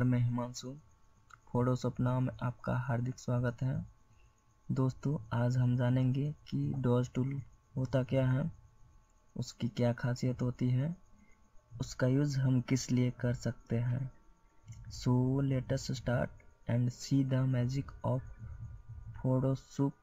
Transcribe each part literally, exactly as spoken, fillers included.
मैं हिमांशु, फोटोशॉप नाम में आपका हार्दिक स्वागत है। दोस्तों, आज हम जानेंगे कि डॉज टूल होता क्या है, उसकी क्या खासियत होती है, उसका यूज़ हम किस लिए कर सकते हैं। So let us start and see the magic of Photoshop.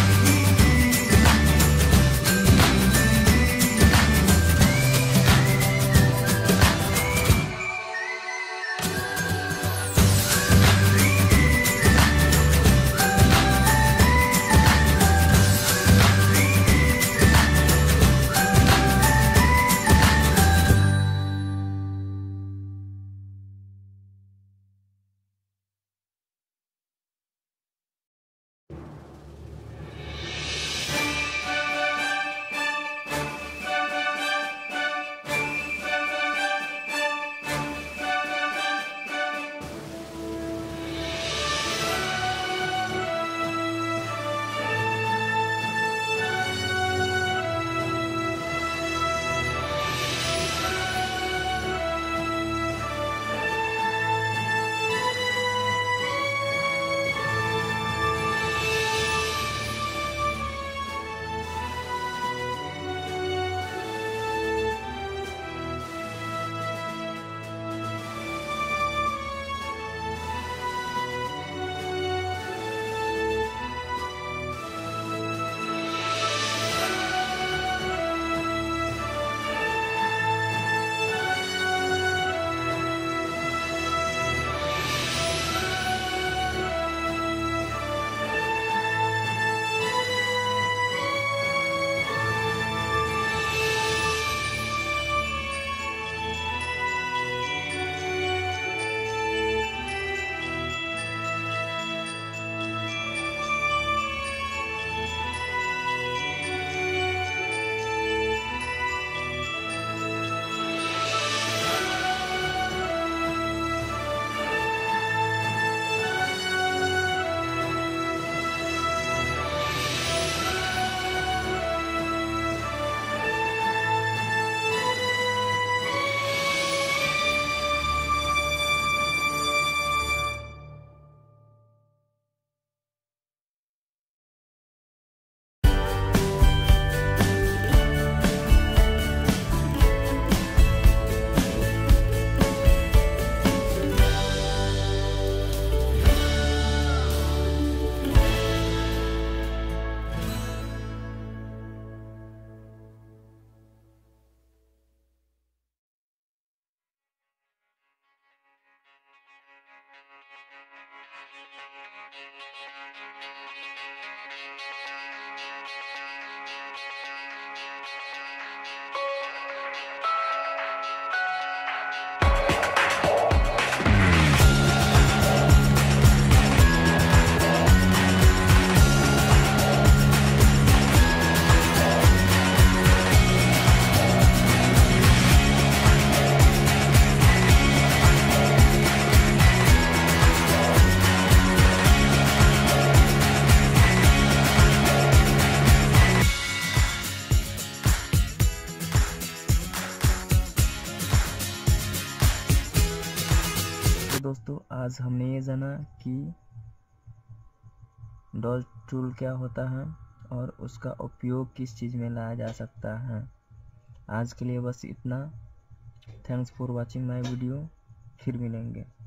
दोस्तों, आज हमने ये जाना कि डॉज टूल क्या होता है और उसका उपयोग किस चीज़ में लाया जा सकता है। आज के लिए बस इतना। Thanks for watching my video. फिर मिलेंगे।